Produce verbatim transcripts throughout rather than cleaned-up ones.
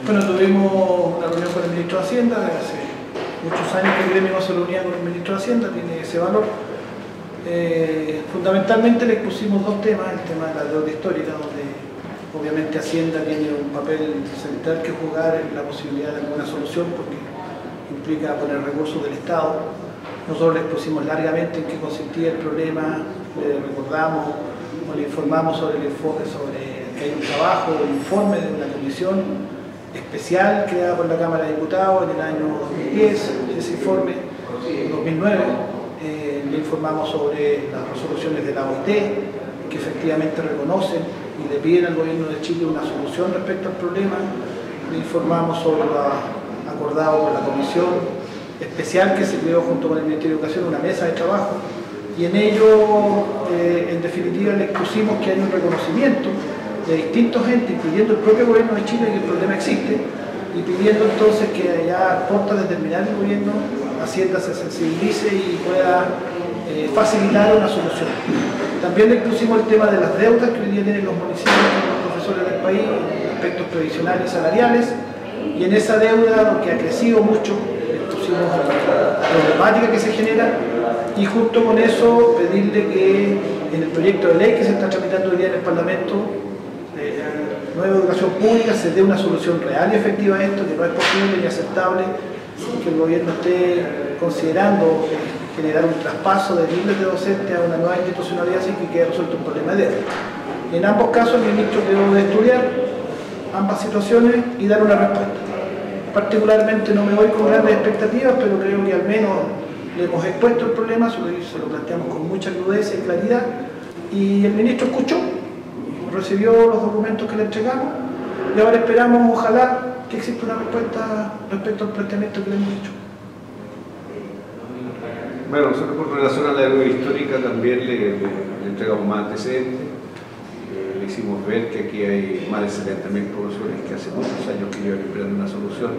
Bueno, tuvimos una reunión con el ministro de Hacienda, desde hace muchos años que el gremio no se reunía con el ministro de Hacienda, tiene ese valor. Eh, fundamentalmente le expusimos dos temas, el tema de la deuda histórica, donde obviamente Hacienda tiene un papel central que jugar en la posibilidad de alguna solución, porque implica poner recursos del Estado. Nosotros le expusimos largamente en qué consistía el problema, le recordamos o le informamos sobre el enfoque, sobre que hay un trabajo, un informe de una comisión especial creada por la Cámara de Diputados en el año dos mil diez, ese informe, dos mil nueve, eh, le informamos sobre las resoluciones de la O I T, que efectivamente reconocen y le piden al gobierno de Chile una solución respecto al problema. Le informamos sobre lo acordado por la comisión especial que se creó junto con el Ministerio de Educación, una mesa de trabajo, y en ello, eh, en definitiva, le expusimos que hay un reconocimiento de distintos entes, incluyendo el propio gobierno de Chile, que el problema existe, y pidiendo entonces que allá, a puertas de terminar el gobierno, Hacienda se sensibilice y pueda eh, facilitar una solución. También le expusimos el tema de las deudas que hoy día tienen los municipios y los profesores del país, aspectos previsionales y salariales, y en esa deuda, que ha crecido mucho, le expusimos la problemática que se genera, y junto con eso pedirle que en el proyecto de ley que se está tramitando hoy día en el Parlamento, Nueva Educación Pública, se dé una solución real y efectiva a esto, que no es posible ni aceptable que el gobierno esté considerando generar un traspaso de miles de docentes a una nueva institucionalidad sin que quede resuelto un problema de deuda. En ambos casos el ministro quedó de estudiar ambas situaciones y dar una respuesta. Particularmente no me voy con grandes expectativas, pero creo que al menos le hemos expuesto el problema, se lo planteamos con mucha crudeza y claridad, y el ministro escuchó, recibió los documentos que le entregamos, y ahora esperamos, ojalá, que exista una respuesta respecto al planteamiento que le hemos hecho. Bueno, nosotros con relación a la deuda histórica también le, le, le entregamos más antecedentes. Eh, le hicimos ver que aquí hay más de setenta mil profesores que hace muchos años que llevan esperando una solución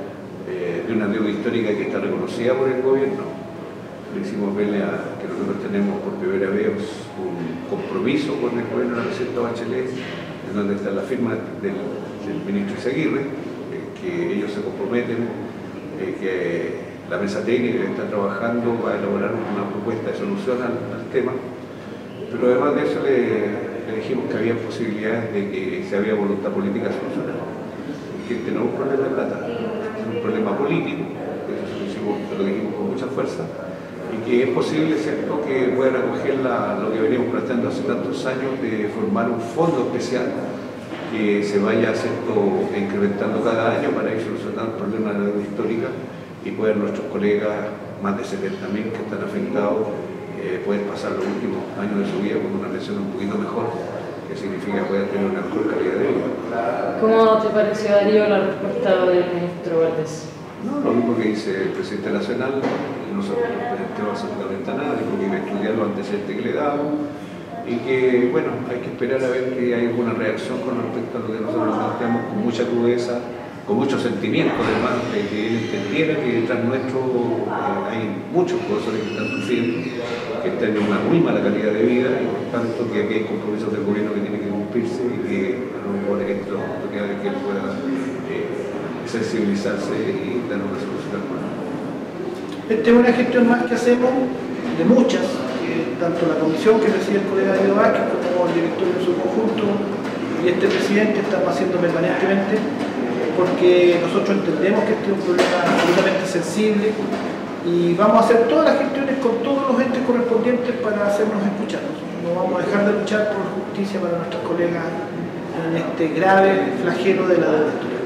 eh, de una deuda histórica que está reconocida por el gobierno. Le hicimos verle a, que nosotros tenemos por primera vez un compromiso con el gobierno de la presidenta Bachelet, en donde está la firma del, del ministro Izaguirre, eh, que ellos se comprometen, eh, que la mesa técnica que está trabajando va a elaborar una propuesta de solución al, al tema, pero además de eso le, le dijimos que había posibilidades de que si había voluntad política solucionar, que este no es un problema de plata, es un problema político, eso lo, hicimos, lo dijimos con mucha fuerza, y que es posible, ¿cierto?, que puedan acoger la, lo que veníamos planteando hace tantos años de formar un fondo especial que se vaya, ¿cierto?, incrementando cada año para ir solucionando el problema de la deuda histórica y poder nuestros colegas, más de setenta mil que están afectados, eh, poder pasar los últimos años de su vida con una pensión un poquito mejor, que significa poder tener una mejor calidad de vida. ¿Cómo te pareció, Darío, la respuesta del ministro Valdés? No, lo mismo que dice el presidente nacional, nosotros no presentamos absolutamente a nada, dijo que iba a estudiar los antecedentes que le damos y que, bueno, hay que esperar a ver que hay alguna reacción con respecto a lo que nosotros planteamos con mucha crudeza, con mucho sentimiento, además, de que él entendiera que detrás nuestro eh, hay muchos profesores que están sufriendo, que están en una muy mala calidad de vida y por tanto que aquí hay compromisos del gobierno que tienen que cumplirse y que a lo mejor esto oportunidad de que él pueda eh, sensibilizarse y dar una solución al problema. Esta es una gestión más que hacemos, de muchas, que tanto la comisión que preside el colega Darío Vázquez como el directorio en su conjunto y este presidente estamos haciendo permanentemente, porque nosotros entendemos que este es un problema absolutamente sensible y vamos a hacer todas las gestiones con todos los entes correspondientes para hacernos escuchar. No vamos a dejar de luchar por justicia para nuestras colegas en este grave flagelo de la deuda histórica.